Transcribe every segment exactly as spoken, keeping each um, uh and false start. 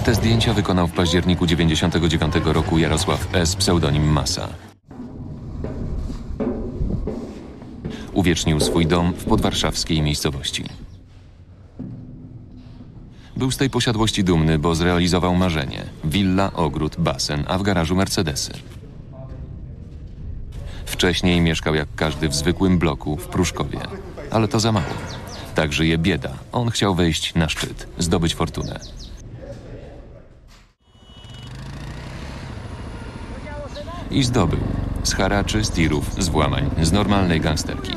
Te zdjęcia wykonał w październiku dziewięćdziesiątego dziewiątego roku Jarosław S., pseudonim Masa. Uwiecznił swój dom w podwarszawskiej miejscowości. Był z tej posiadłości dumny, bo zrealizował marzenie. Willa, ogród, basen, a w garażu Mercedesy. Wcześniej mieszkał jak każdy w zwykłym bloku w Pruszkowie. Ale to za mało. Tak żyje bieda. On chciał wejść na szczyt, zdobyć fortunę. I zdobył. Z haraczy, z tirów, z włamań, z normalnej gangsterki.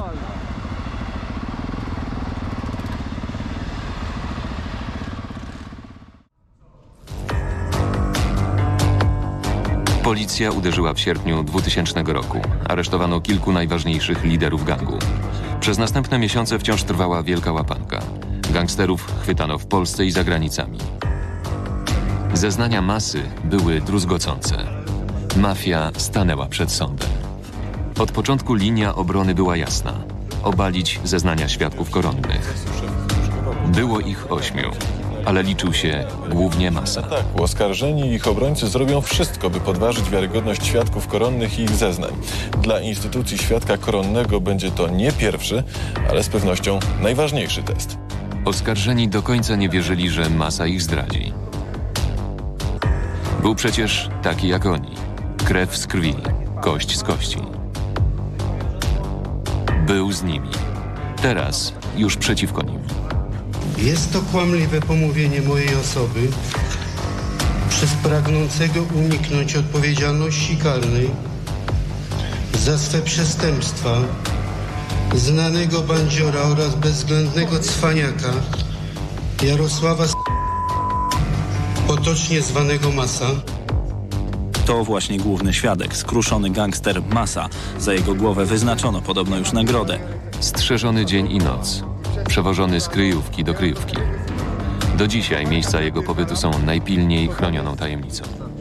Policja uderzyła w sierpniu dwutysięcznego roku. Aresztowano kilku najważniejszych liderów gangu. Przez następne miesiące wciąż trwała wielka łapanka. Gangsterów chwytano w Polsce i za granicami. Zeznania Masy były druzgocące. Mafia stanęła przed sądem. Od początku linia obrony była jasna. Obalić zeznania świadków koronnych. Było ich ośmiu, ale liczył się głównie Masa. Tak, oskarżeni i ich obrońcy zrobią wszystko, by podważyć wiarygodność świadków koronnych i ich zeznań. Dla instytucji świadka koronnego będzie to nie pierwszy, ale z pewnością najważniejszy test. Oskarżeni do końca nie wierzyli, że Masa ich zdradzi. Był przecież taki jak oni. Krew z krwi, kość z kości. Był z nimi. Teraz już przeciwko nim. Jest to kłamliwe pomówienie mojej osoby przez pragnącego uniknąć odpowiedzialności karnej za swe przestępstwa znanego bandziora oraz bezwzględnego cwaniaka Jarosława S., potocznie zwanego Masa. To właśnie główny świadek, skruszony gangster Masa. Za jego głowę wyznaczono podobno już nagrodę. Strzeżony dzień i noc. Przewożony z kryjówki do kryjówki. Do dzisiaj miejsca jego pobytu są najpilniej chronioną tajemnicą.